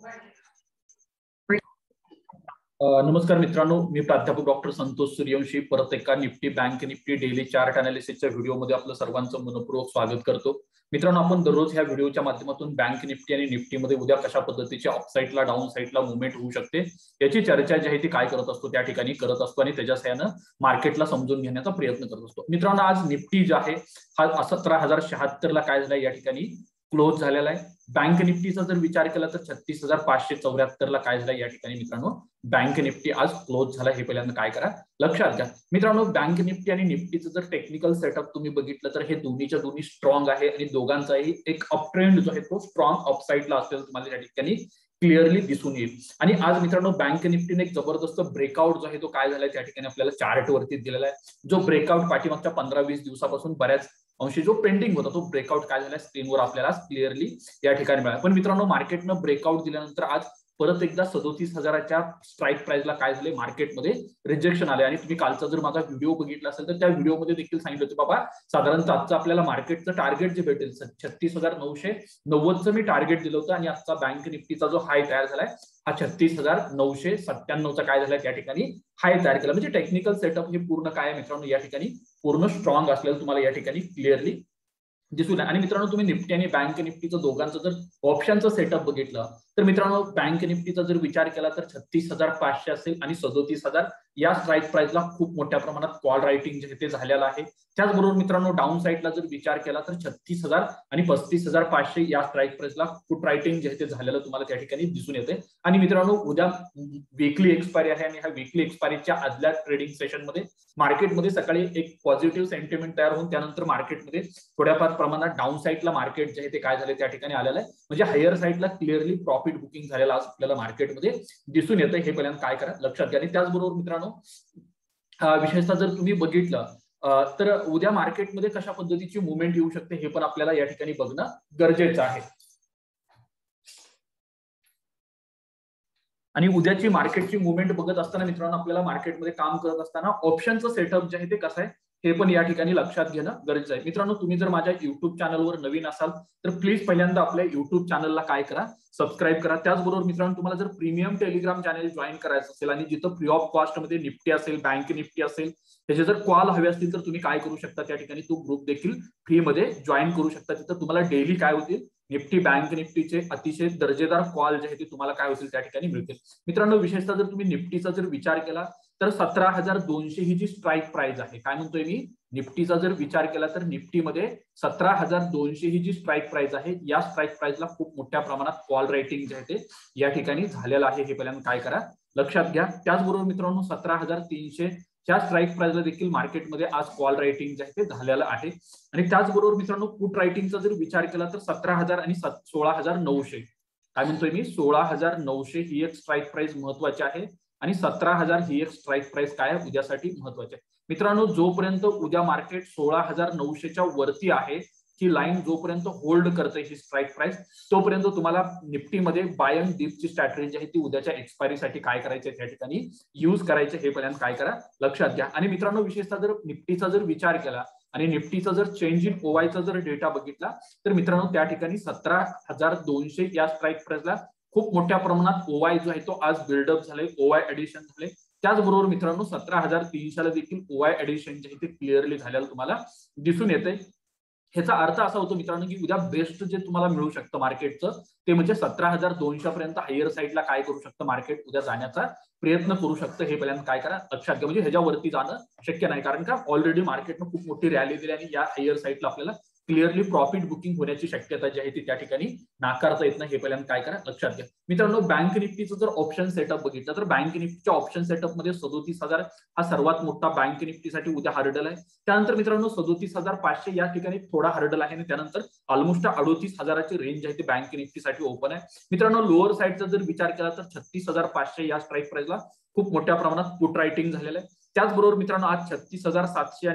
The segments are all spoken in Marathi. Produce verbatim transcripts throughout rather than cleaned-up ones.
नमस्कार मित्रांनो, मी प्राध्यापक डॉक्टर संतोष सूर्यवंशी परत एका Nifty bank Nifty daily chart अनालिसिसच्या व्हिडिओमध्ये आपलं सर्वांचं मनपूर्वक स्वागत करतो. मित्रांनो, आपण दररोज ह्या व्हिडिओच्या माध्यमातून बँक निफ्टी आणि निफ्टीमध्ये उद्या कशा पद्धतीचे अपसाईडला डाऊन साईडला मुवमेंट होऊ शकते याची चर्चा जी आहे ती काय करत असतो त्या ठिकाणी करत असतो आणि त्याच्या सहाय्यानं मार्केटला समजून घेण्याचा प्रयत्न करत असतो. मित्रांनो, आज निफ्टी जे आहे हा सतरा हजार शहात्तर ला काय झालाय या ठिकाणी क्लोज झालेला आहे. बँक निफ्टीचा जर विचार केला तर छत्तीस हजार पाचशे चौऱ्याहत्तर ला काय झालं या ठिकाणी मित्रांनो बँक निफ्टी आज क्लोज झाला. हे पहिल्यांदा काय करा लक्षात घ्या मित्रांनो, बँक निफ्टी आणि निफ्टीचं जर टेक्निकल सेटअप तुम्ही बघितलं तर हे दोन्हीच्या दोन्ही स्ट्रॉंग आहे आणि दोघांचाही एक अप ट्रेंड जो आहे तो स्ट्रॉंग अपसाईडला असलेला तुम्हाला या ठिकाणी क्लिअरली दिसून येईल. आणि आज मित्रांनो बँक निफ्टीने एक जबरदस्त ब्रेकआउट जो आहे तो काय झालाय त्या ठिकाणी आपल्याला चार्ट वरती दिलेला आहे. जो ब्रेकआउट पाठीमागच्या पंधरा वीस दिवसापासून बऱ्याच अंशी जो पेंडिंग होता तो ब्रेकआउट काय झाला स्क्रीनवर आपल्याला क्लिअरली या ठिकाणी मिळाला. पण मित्रांनो, मार्केटनं ब्रेकआउट दिल्यानंतर आज परत एकदा सदोतीस हजाराच्या स्ट्राईक प्राइसला काय झाले मार्केटमध्ये रिजेक्शन आले. आणि तुम्ही कालचा जर माझा व्हिडिओ बघितला असेल तर त्या व्हिडिओमध्ये देखील सांगितलं होतं बाबा साधारणतः आजचं आपल्याला मार्केटचं टार्गेट जे भेटेल छत्तीस हजार नऊशे नव्वदचं मी टार्गेट दिलं होतं आणि आजचा बँक निफ्टीचा जो हाय तयार झालाय हा छत्तीस हजार नऊशे सत्त्याण्णवचा काय झालाय त्या ठिकाणी हाय तयार केला. म्हणजे टेक्निकल सेटअप हे पूर्ण काय आहे मित्रांनो या ठिकाणी पूर्ण स्ट्रॉंग असलेलं तुम्हाला या ठिकाणी क्लिअरली दिसून आहे. आणि मित्रांनो, तुम्ही निफ्टी आणि बँक निफ्टीचं दोघांचं जर ऑप्शनचं सेटअप बघितलं तर मित्रांनो बँक निफ्टीचा जर विचार केला तर छत्तीस हजार पाचशे असेल आणि सदोतीस हजार या स्ट्राईक प्राइसला खूप मोठ्या प्रमाणात कॉल रायटिंग जे ते झालेलं आहे. त्याचबरोबर मित्रांनो डाऊन साईडला जर विचार केला तर छत्तीस हजार आणि पस्तीस हजार पाचशे या स्ट्राईक प्राइसला फुट रायटिंग जे ते झालेलं तुम्हाला त्या ठिकाणी दिसून येते. आणि मित्रांनो, उद्या वीकली एक्सपायरी आहे आणि ह्या वीकली एक्सपायरीच्या आदल्या ट्रेडिंग सेशनमध्ये मार्केटमध्ये सकाळी एक पॉझिटिव्ह सेंटिमेंट तयार होऊन त्यानंतर मार्केटमध्ये थोड्याफार प्रमाणात डाऊन साईडला मार्केट जे आहे ते काय झाले त्या ठिकाणी आलेलं आहे. म्हणजे हायर साईडला क्लिअरली प्रॉफिट बुकिंग झालेला आज आपल्याला मार्केटमध्ये दिसून येतं. हे पहिल्यांदा काय करा लक्षात घ्या. आणि त्याचबरोबर मित्रांनो विशेषतः जर तुम्ही बघितलं तर उद्या मार्केटमध्ये कशा पद्धतीची मुवमेंट येऊ शकते हे पण आपल्याला या ठिकाणी बघणं गरजेचं आहे. आणि उद्याची मार्केटची मुवमेंट बघत असताना मित्रांनो आपल्याला मार्केटमध्ये काम करत असताना ऑप्शनचं सेटअप जे आहे ते कसं आहे हे पण या ठिकाणी लक्षात घेणं गरजेचं आहे. मित्रांनो, तुम्ही जर माझ्या युट्यूब चॅनलवर नवीन असाल तर प्लीज पहिल्यांदा आपल्या युट्यूब चॅनलला काय करा सबस्क्राईब करा. त्याचबरोबर मित्रांनो, तुम्हाला जर प्रीमियम टेलिग्राम चॅनल जॉईन करायचं असेल आणि जिथं फ्री ऑफ कॉस्ट मध्ये निफ्टी असेल बँक निफ्टी असेल त्याचे जर कॉल हवे असतील तर तुम्ही काय करू शकता त्या ठिकाणी तो ग्रुप देखील फ्री मध्ये जॉईन करू शकता. तिथं तुम्हाला डेली काय होतील निफ्टी बँक निफ्टीचे अतिशय दर्जेदार कॉल जे आहे ते तुम्हाला काय होतील त्या ठिकाणी मिळतील. मित्रांनो, विशेषतः जर तुम्ही निफ्टीचा जर विचार केला तर सतरा हजार दोनशे ही जी स्ट्राईक प्राइस आहे काय म्हणतोय मी निफ्टीचा जर विचार केला तर निफ्टीमध्ये सतरा हजार दोनशे ही जी स्ट्राईक प्राइस आहे या स्ट्राईक प्राइसला खूप मोठ्या प्रमाणात कॉल रायटिंग जे आहे ते या ठिकाणी झालेलं आहे. हे पहिल्यांदा काय करा लक्षात घ्या. त्याचबरोबर मित्रांनो सतरा हजार तीनशे च्या स्ट्राईक प्राइसला देखील मार्केटमध्ये आज कॉल रायटिंग जे आहे ते झालेलं आहे. आणि त्याचबरोबर मित्रांनो पुट रायटिंगचा जर विचार केला तर सतरा हजार आणि सोळा हजार नऊशे काय म्हणतोय मी सोळा हजार नऊशे ही एक स्ट्राईक प्राइस महत्वाची आहे आणि सतरा हजार ही एक स्ट्राईक प्राइस काय आहे उद्यासाठी महत्वाची आहे. मित्रांनो, जोपर्यंत उद्या मार्केट सोळा हजार नऊशेच्या वरती आहे ही लाईन जोपर्यंत होल्ड करते ही स्ट्राईक प्राइस तोपर्यंत तुम्हाला निफ्टीमध्ये बाय अँड डिपची स्ट्रॅटेजी आहे ती उद्याच्या एक्सपायरीसाठी काय करायचे त्या ठिकाणी यूज करायचे हे पर्यंत काय करा लक्षात घ्या. आणि मित्रांनो, विशेषतः जर निफ्टीचा जर विचार केला आणि निफ्टीचा जर चेंज इन ओवायचा जर डेटा बघितला तर मित्रांनो त्या ठिकाणी सतरा हजार दोनशे या स्ट्राईक प्राइसला खूप मोठ्या प्रमाणात ओवाय जो आहे तो आज बिल्डअप झाले, ओवाय ऍडिशन झाले. त्याचबरोबर मित्रांनो सतरा हजार तीनशेला देखील ओवाय ऍडिशन जे आहे ते क्लिअरली झालेलं तुम्हाला दिसून येते. ह्याचा अर्थ असा होतो मित्रांनो की उद्या बेस्ट जे तुम्हाला मिळू शकतं मार्केटचं ते म्हणजे सतरा हजार दोनशे पर्यंत हायर साईडला काय करू शकतं मार्केट उद्या जाण्याचा प्रयत्न करू शकतं. हे पहिल्यांदा काय करा लक्षात घ्या. म्हणजे ह्याच्यावरती जाणं शक्य नाही कारण का ऑलरेडी मार्केटनं खूप मोठी रॅली दिली आणि या हायर साईडला आपल्याला क्लिअरली प्रॉफिट बुकिंग होण्याची शक्यता जी आहे ती त्या ठिकाणी नाकारता येत नाही. हे पहिल्यांदा काय करा लक्षात घ्या. मित्रांनो, बँक निफ्टीचं जर ऑप्शन सेटअप बघितलं तर बँक निफ्टीच्या ऑप्शन सेटअप मध्ये सदोतीस हजार हा सर्वात मोठा बँक निफ्टीसाठी उद्या हर्डल आहे. त्यानंतर मित्रांनो सदोतीस हजार पाचशे या ठिकाणी थोडा हर्डल आहे आणि त्यानंतर ऑलमोस्ट अडोतीस हजाराची रेंज आहे ती बँक निफ्टीसाठी ओपन आहे. मित्रांनो, लोअर साईडचा जर विचार केला तर छत्तीस हजार पाचशे या स्ट्राईक प्राइसला खूप मोठ्या प्रमाणात पुट रायटिंग झालेलं आहे. त्याचबरोबर मित्रांनो आज छत्तीस हजार सातशे आणि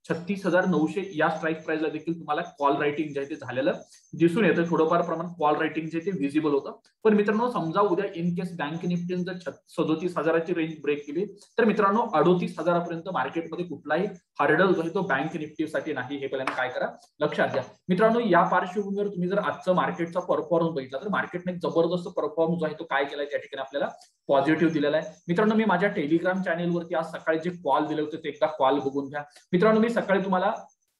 छत्तीस हजार नऊशे या स्ट्राईक प्राइसला देखील तुम्हाला कॉल रायटिंग जे आहे ते झालेलं दिसून येतं. थोडंफार प्रमाण कॉल रायटिंग जे ते व्हिजिबल होतं. पण मित्रांनो समजा उद्या इन केस बँक निफ्टीने जर सदोतीस हजाराची रेंज ब्रेक केली तर मित्रांनो अडोतीस हजारापर्यंत मार्केटमध्ये कुठलाही हार्डल जो आहे तो बँक निफ्टीसाठी नाही, हे पहिल्यांदा काय करा लक्षात घ्या. मित्रांनो या पार्श्वभूमीवर तुम्ही जर आजचं मार्केटचा परफॉर्मन्स बघितला तर मार्केटने जबरदस्त परफॉर्मन्स जो आहे तो काय केलाय त्या ठिकाणी आपल्याला पॉझिटिव्ह दिलेला आहे. मित्रांनो मी माझ्या टेलिग्राम चॅनेलवरती आज सकाळी जे कॉल दिले होते ते एकदा कॉल बघून घ्या. मित्रांनो मी सकाळी तुम्हाला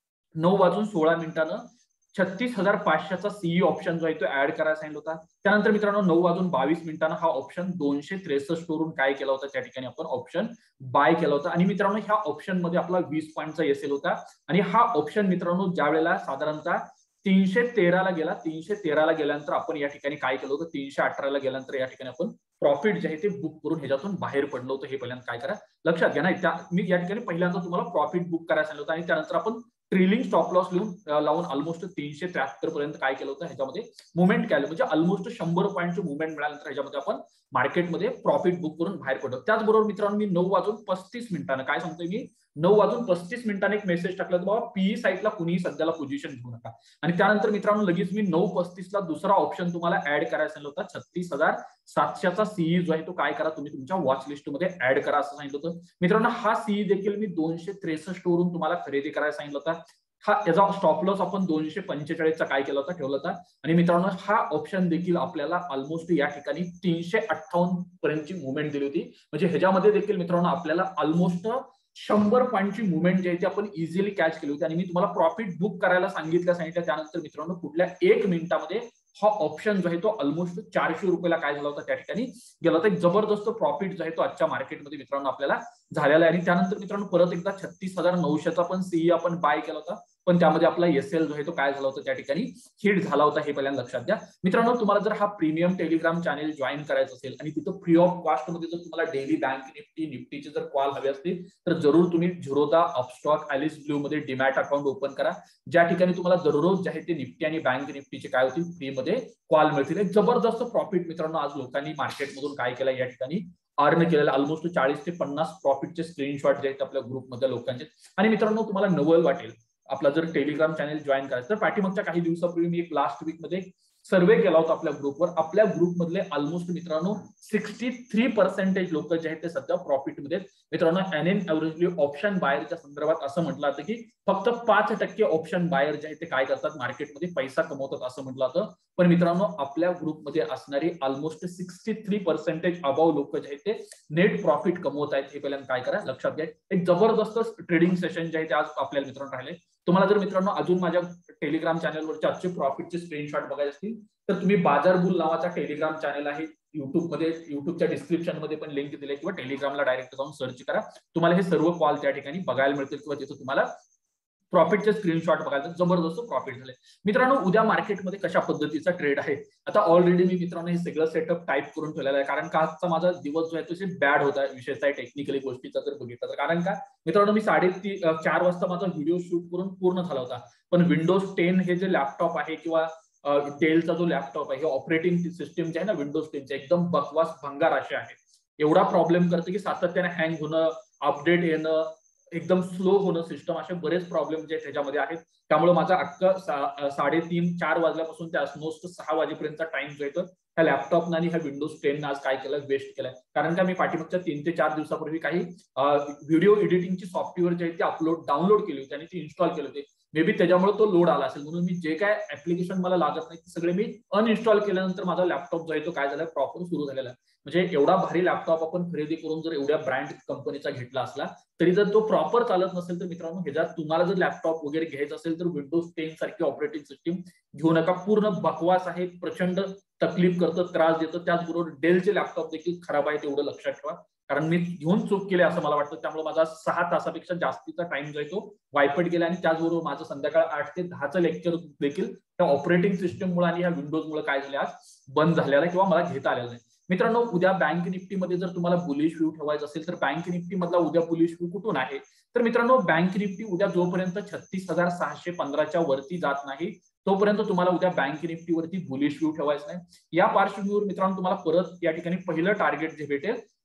नऊ वाजून सोळा मिनिटानं छत्तीस हजार पाचशेचा सीई ऑप्शन जो आहे तो ऍड करायला सांगितलं होता. त्यानंतर मित्रांनो नऊ वाजून बावीस मिनिटांना हा ऑप्शन दोनशे त्रेसष्ट वरून काय केला होता त्या ठिकाणी आपण ऑप्शन बाय केला होता. आणि मित्रांनो ह्या ऑप्शन मध्ये आपला वीस पॉईंटचा एसएल होता. आणि हा ऑप्शन मित्रांनो ज्या वेळेला साधारणतः तीनशे तेराला गेला, तीनशे तेराला गेल्यानंतर आपण या ठिकाणी काय केलं होतं, तीनशे अठराला गेल्यानंतर या ठिकाणी आपण प्रॉफिट जे आहे ते बुक करून ह्याच्यातून बाहेर पडलो होतं. हे पहिल्यांदा काय करा लक्षात घ्या. नाही त्या मी या ठिकाणी पहिल्यांदा तुम्हाला प्रॉफिट बुक करायला सांगितलं होतं आणि त्यानंतर आपण ट्रेलिंग स्टॉप लॉस लिहून लावून ऑलमोस्ट तीनशे त्र्याहत्तर पर्यंत काय केलं होतं ह्याच्यामध्ये मुवमेंट केलं, म्हणजे ऑलमोस्ट शंभर पॉईंटचे मुवमेंट मिळाल्यानंतर ह्याच्यामध्ये आपण मार्केटमध्ये प्रॉफिट बुक करून बाहेर पडलो. त्याचबरोबर मित्रांनो मी नऊ वाजून पस्तीस मिनिटांना काय सांगतोय मी नऊ वाजून पस्तीस मिनिटांनी एक मेसेज टाकला बाबा पीई साईटला कुणीही सध्याला पोझिशन घेऊ नका. आणि त्यानंतर मित्रांनो लगेच मी नऊ पस्तीस ला दुसरा ऑप्शन तुम्हाला ऍड करायला सांगितलं होता. छत्तीस हजार सातशेचा सीई जो आहे तो काय करा तुम्ही तुमच्या वॉच लिस्ट मध्ये ऍड करा असं सांगितलं होतं. मित्रांनो हा सीई देखील मी दोनशे त्रेसष्ट वरून तुम्हाला खरेदी करायला सांगितलं होता. हा याचा स्टॉप लॉस आपण दोनशे पंचेचाळीसचा काय केला होता ठेवला होता. आणि मित्रांनो हा ऑप्शन देखील आपल्याला ऑलमोस्ट या ठिकाणी तीनशे अठ्ठावन्न पर्यंतची मुवमेंट दिली होती. म्हणजे ह्याच्यामध्ये देखील मित्रांनो आपल्याला ऑलमोस्ट शंभर पॉईंटची मुवमेंट जी आहे ती आपण इझिली कॅच केली होती. आणि मी तुम्हाला प्रॉफिट बुक करायला सांगितलं सांगितलं त्यानंतर मित्रांनो कुठल्या एक मिनिटामध्ये हा ऑप्शन जो आहे तो ऑलमोस्ट चारशे रुपयाला काय झाला होता त्या ठिकाणी गेला होता. एक जबरदस्त प्रॉफिट जो आहे तो आजच्या मार्केटमध्ये मित्रांनो आपल्याला झालेला आहे. आणि त्यानंतर मित्रांनो परत एकदा छत्तीस हजार नऊशेचा पण सीई आपण बाय केला होता, पण त्यामध्ये आपला एसएल जो आहे तो काय झाला होता त्या ठिकाणी हिट झाला होता. हे पहिल्यांदा लक्षात घ्या. मित्रांनो तुम्हाला जर हा प्रीमियम टेलिग्राम चॅनेल जॉईन करायचं असेल आणि तिथं फ्री ऑफ कॉस्ट मध्ये जर तुम्हाला डेली बँक निफ्टी निफ्टीचे जर कॉल हवे असतील तर जरूर तुम्ही झिरोदा अपस्टॉक ॲलिस ब्लू मध्ये डीमॅट अकाउंट ओपन करा, ज्या ठिकाणी तुम्हाला दररोज जे आहे ते निफ्टी आणि बँक निफ्टीचे काय होतील फ्री मध्ये कॉल मिळतील. एक जबरदस्त प्रॉफिट मित्रांनो आज लोकांनी मार्केटमधून काय केलं या ठिकाणी अर्न केलेलं ऑलमोस्ट चाळीस ते पन्नास प्रॉफिटचे स्क्रीनशॉट जे आहेत आपल्या ग्रुपमधल्या लोकांचे. आणि मित्रांनो तुम्हाला नवल वाटेल आपला जर टेलिग्राम चॅनेल जॉईन करायचं तर पाठीमागच्या काही दिवसापूर्वी मी एक लास्ट वीक मध्ये सर्वे केला होता आपल्या ग्रुपवर. आपल्या ग्रुपमधले ऑलमोस्ट मित्रांनो सिक्स्टी थ्री पर्सेंटेज लोक जे आहेत ते सध्या प्रॉफिटमध्ये. मित्रांनो एन एन एव्हरेजली ऑप्शन बायरच्या संदर्भात असं म्हटलं जातं की फक्त पाच टक्के ऑप्शन बायर जे आहेत ते काय करतात मार्केटमध्ये पैसा कमवतात असं म्हटलं जातं. पण मित्रांनो आपल्या ग्रुपमध्ये असणारी almost sixty three percentage above लोक जे आहेत ते नेट प्रॉफिट कमवत आहेत. हे पहिल्यांदा काय करा लक्षात घ्या. एक जबरदस्त ट्रेडिंग सेशन जे आहे ते आज आपल्याला मित्रांनो राहिले. तुम्हाला जर मित्रांनो अजून माझ्या टेलिग्राम चॅनलवरचे आजचे प्रॉफिटचे स्क्रीनशॉट बघायचे असतील तर तुम्ही बाजार बुल नावाचा टेलिग्राम चॅनल आहे युट्यूबमध्ये, युट्यूबच्या डिस्क्रिप्शन मध्ये पण लिंक दिले किंवा टेलिग्रामला डायरेक्ट जाऊन सर्च करा. तुम्हाला हे सर्व कॉल त्या ठिकाणी बघायला मिळतील किंवा तिथं तुम्हाला प्रॉफिटचे स्क्रीनशॉट बघायला जबरदस्त प्रॉफिट झाले. मित्रांनो उद्या मार्केटमध्ये कशा पद्धतीचा ट्रेड आहे आता ऑलरेडी मी मित्रांनो हे सगळं सेटअप टाईप करून ठेवलेलं आहे, कारण का आजचा माझा दिवस जो आहे तो बॅड होता विशेषतः टेक्निकली गोष्टीचा जर बघितला तर. कारण का मित्रांनो मी साडेतीन चार वाजता माझा व्हिडिओ शूट करून पूर्ण झाला होता, पण विंडोज टेन हे जे लॅपटॉप आहे किंवा डेलचा जो लॅपटॉप आहे हे ऑपरेटिंग सिस्टीम जे आहे ना विंडोज टेनचे एकदम बकवास भंगार असे आहे. एवढा प्रॉब्लेम करते की सातत्याने हँग होणं, अपडेट येणं, एकदम स्लो होणं सिस्टम, असे बरेच प्रॉब्लेम जे त्याच्यामध्ये आहेत. त्यामुळे माझा अख्खा साडेतीन चार वाजल्यापासून ते ऑलमोस्ट सहा वाजेपर्यंतचा टाइम जो येतो ह्या लॅपटॉपनं आणि ह्या विंडोज टेन आज काय केलं वेस्ट केलाय. कारण का मी पाठीमागच्या तीन ते चार दिवसापूर्वी काही व्हिडिओ एडिटिंगची सॉफ्टवेअर जे आहे ते अपलोड डाउनलोड केली होती आणि ती इन्स्टॉल केली होती. मे बी त्याच्यामुळे तो लोड आला असेल म्हणून मी जे काय ऍप्लिकेशन मला लागत नाही ते सगळे मी अनइन्स्टॉल केल्यानंतर माझा लॅपटॉप जो आहे तो काय झाला प्रॉपर सुरू झालेला आहे. म्हणजे एवढा भारी लॅपटॉप आपण खरेदी करून जर एवढ्या ब्रँड कंपनीचा घेतला असला तरी जर तो प्रॉपर चालत नसेल तर मित्रांनो ह्याच्यात तुम्हाला जर लॅपटॉप वगैरे घ्यायचा असेल तर विंडोज टेन सारखी ऑपरेटिंग सिस्टीम घेऊ नका. पूर्ण बकवास आहे, प्रचंड तकलीफ करतं, त्रास देतं. त्याचबरोबर डेलचे लॅपटॉप देखील खराब आहे तेवढं लक्षात ठेवा, कारण मी घेऊन चूक केली असं मला वाटतं. त्यामुळे माझा सहा तासापेक्षा जास्तीचा टाइम जो आहे तो वायपट गेला. आणि त्याचबरोबर माझं संध्याकाळ आठ ते दहाचं लेक्चर देखील त्या ऑपरेटिंग सिस्टममुळे आणि ह्या विंडोजमुळे काय झाले आज बंद झालेला आहे किंवा मला घेता आलेला नाही. मित्रांनो उद्या बँक निफ्टीमध्ये जर तुम्हाला बुलिश व्ह्यू ठेवायचा असेल तर बँक निफ्टी मधला उद्या बुलिश व्ह्यू कुठून आहे तर मित्रांनो बँक निफ्टी उद्या जोपर्यंत छत्तीस हजार सहाशे पंधराच्या वरती जात नाही तोपर्यंत तुम्हाला उद्या बँक निफ्टीवरती बुलिश व्ह्यू ठेवायचा नाही. या पार्श्वभूमीवर मित्रांनो तुम्हाला परत या ठिकाणी पहिलं टार्गेट जे भेटेल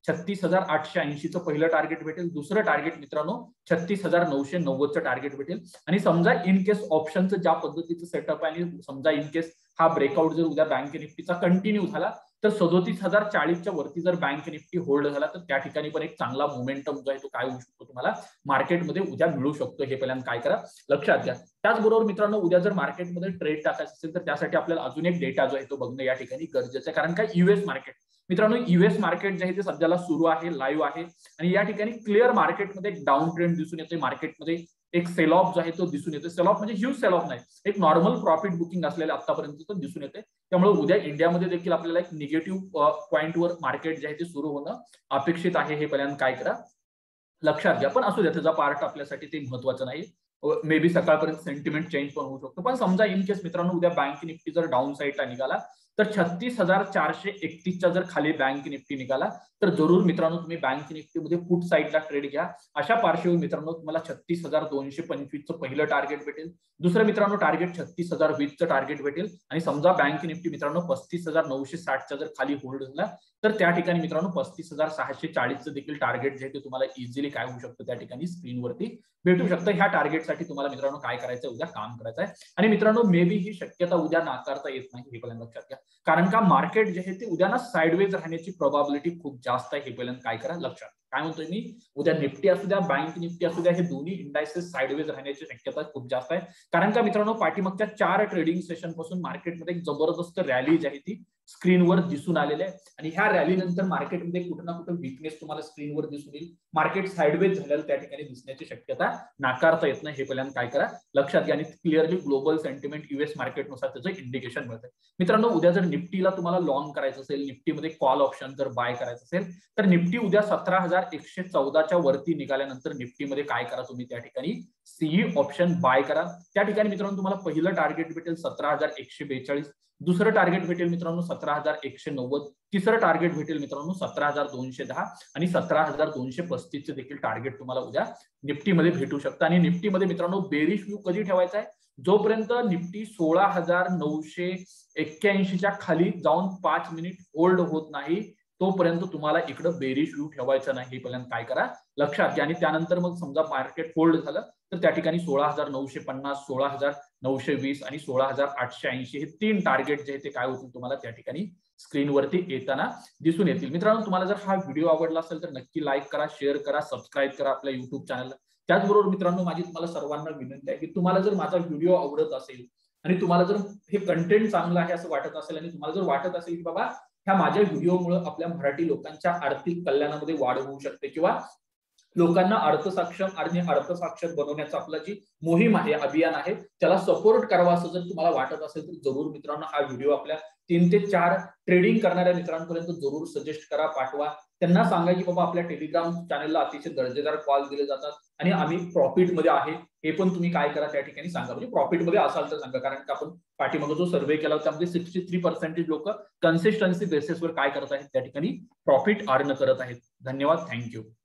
छत्तीस हजार आठशे ऐंशीचं पहिलं टार्गेट भेटेल. दुसरं टार्गेट मित्रांनो छत्तीस हजार नऊशे नव्वदचं टार्गेट भेटेल. आणि समजा इन केस ऑप्शनचं ज्या पद्धतीचं सेटअप आहे आणि समजा इन केस हा ब्रेकआउट जर उद्या बँक निफ्टीचा कंटिन्यू झाला तर सदोतीस हजार चाळीसच्या वरती जर बँक निफ्टी होल्ड झाला तर त्या ठिकाणी पण एक चांगला मोमेंटम जो आहे तो काय होऊ शकतो तुम्हाला मार्केटमध्ये उद्या मिळू शकतो. हे पहिल्यांदा काय करा लक्षात घ्या. त्याचबरोबर मित्रांनो उद्या जर मार्केटमध्ये ट्रेड टाकायचं असेल तर त्यासाठी आपल्याला अजून एक डेटा जो आहे तो बघणं या ठिकाणी गरजेचं आहे. कारण काय युएस मार्केट मित्रांनो युएस मार्केट जे आहे ते सध्याला सुरू आहे, लाईव्ह आहे आणि या ठिकाणी क्लिअर मार्केटमध्ये एक डाऊन ट्रेंड दिसून येते. मार्केटमध्ये एक सेल ऑफ जो आहे तो दिसून येतो. सेल ऑफ म्हणजे ह्यूज सेल ऑफ नाही, एक नॉर्मल प्रॉफिट बुकिंग असलेल्या आतापर्यंत तो दिसून येते. त्यामुळे उद्या इंडियामध्ये देखील आपल्याला एक निगेटिव्ह पॉईंटवर मार्केट जे आहे ते सुरू होणं अपेक्षित आहे. हे पहिल्यांदा काय करा लक्षात घ्या. पण असू द्या त्याचा पार्ट आपल्यासाठी ते महत्वाचं नाही. मे बी सकाळपर्यंत सेंटिमेंट चेंज पण होऊ शकतो. पण समजा इन केस मित्रांनो उद्या बँक निफ्टी जर डाऊन साईडला निघाला तर छत्तीस हजार चारशे एकतीसच्या जर खाली बँक निफ्टी निघाला तर जरूर मित्रांनो तुम्ही बँक निफ्टीमध्ये पुट साईडला ट्रेड घ्या. अशा पार्श्वभूमीवर मित्रांनो तुम्हाला छत्तीस हजार दोनशे पंचवीसचं पहिलं टार्गेट भेटेल. दुसरं मित्रांनो टार्गेट छत्तीस हजार वीसचं टार्गेट भेटेल. आणि समजा बँक निफ्टी मित्रांनो पस्तीस हजार नऊशे साठच्या जर खाली होल्ड झाला तर त्या ठिकाणी मित्रांनो पस्तीस हजार सहाशे चाळीसचं देखील टार्गेट जे आहे ते तुम्हाला इझिली काय होऊ शकतं त्या ठिकाणी स्क्रीनवरती भेटू शकतं. ह्या टार्गेटसाठी तुम्हाला मित्रांनो काय करायचं उद्या काम करायचं आहे. आणि मित्रांनो मे बी ही शक्यता उद्या नाकारता येत नाही. हे पहिल्यांदा लक्षात घ्या. कारण का मार्केट जे आहे ते उद्या ना साइडवेज राहण्याची प्रोबॅबिलिटी खूप जास्त आहे. हे पहिल्यांदा काय करा लक्षात. काय म्हणतोय मी उद्या निफ्टी असू द्या बँक निफ्टी असू द्या हे दोन्ही इंडायसेस साइडवेज राहण्याची शक्यता खूप जास्त आहे. कारण का मित्रांनो पाठीमागच्या चार ट्रेडिंग सेशन पासून मार्केटमध्ये एक जबरदस्त रॅली जी आहे ती स्क्रीनवर दिसून आलेली आहे. आणि ह्या रॅली नंतर मार्केटमध्ये कुठं ना कुठं वीकनेस तुम्हाला स्क्रीनवर दिसून येईल. मार्केट साइडवेज झालेलं त्या ठिकाणी दिसण्याची शक्यता नाकारता येत नाही. हे पहिल्यांदा काय करा लक्षात घ्या. आणि क्लिअरली ग्लोबल सेंटिमेंट युएस मार्केटनुसार त्याचं इंडिकेशन मिळतं. मित्रांनो उद्या जर निफ्टीला तुम्हाला लॉंग करायचं असेल, निफ्टीमध्ये कॉल ऑप्शन जर बाय करायचं असेल तर निफ्टी उद्या सतरा हजार एकशे चौदाच्या वरती निघाल्यानंतर निफ्टीमध्ये काय करा तुम्ही त्या ठिकाणी सीई ऑप्शन बाय करा. त्या ठिकाणी मित्रांनो तुम्हाला पहिलं टार्गेट भेटेल सतरा हजार एकशे बेचाळीस, दुसरं टार्गेट भेटेल मित्रांनो सतरा हजार एकशे नव्वद, तिसरं टार्गेट भेटेल मित्रांनो सतरा हजार दोनशे दहा आणि सतरा हजार दोनशे पस्तीसचे देखील टार्गेट तुम्हाला उद्या निफ्टीमध्ये भेटू शकतं. आणि निफ्टीमध्ये मित्रांनो बेरिश व्यू कधी ठेवायचा आहे जोपर्यंत निफ्टी सोळा हजार नऊशे एक्क्याऐंशीच्या खाली जाऊन पाच मिनिट होल्ड होत नाही तोपर्यंत तुम्हाला इकडं बेरिश व्यू ठेवायचा नाही. हे पहिल्यांदा काय करा लक्षात घ्या. आणि त्यानंतर मग समजा मार्केट होल्ड झालं तर त्या ठिकाणी सोळा हजार नऊशे पन्नास, सोळा हजार नऊशे वीस आणि सोळा हजार आठशे ऐंशी हे तीन टार्गेट जे ते काय होतील तुम्हाला त्या ठिकाणी स्क्रीनवरती येताना दिसून येतील. मित्रांनो तुम्हाला जर हा व्हिडिओ आवडला असेल तर नक्की लाईक करा, शेअर करा, सबस्क्राईब करा आपल्या युट्यूब चॅनलला. त्याचबरोबर मित्रांनो माझी तुम्हाला सर्वांना विनंती आहे की तुम्हाला जर माझा व्हिडिओ आवडत असेल आणि तुम्हाला जर हे कंटेंट चांगलं आहे असं वाटत असेल आणि तुम्हाला जर वाटत असेल की बाबा ह्या माझ्या व्हिडिओमुळे आपल्या मराठी लोकांच्या आर्थिक कल्याणामध्ये वाढ होऊ शकते किंवा लोकांना अर्थसक्षम आणि अर्थसाक्षर बनवण्याचं आपलं जी मोहीम आहे, अभियान आहे, त्याला सपोर्ट करावा असं जर तुम्हाला वाटत असेल तर जरूर मित्रांनो हा व्हिडिओ आपल्या तीन ते चार ट्रेडिंग करणाऱ्या मित्रांपर्यंत जरूर सजेस्ट करा, पाठवा. त्यांना सांगा की बाबा आपल्या टेलिग्राम चॅनलला अतिशय दर्जेदार कॉल दिले जातात आणि आम्ही प्रॉफिटमध्ये आहे हे पण तुम्ही काय करा त्या ठिकाणी सांगा. म्हणजे प्रॉफिटमध्ये असाल तर सांगा. कारण का आपण पाठीमागे जो सर्व्हे केला त्यामध्ये सिक्स्टी थ्री पर्सेंटेज लोक कन्सिस्टन्सी बेसिसवर काय करत आहेत त्या ठिकाणी प्रॉफिट अर्न करत आहेत. धन्यवाद, थँक्यू.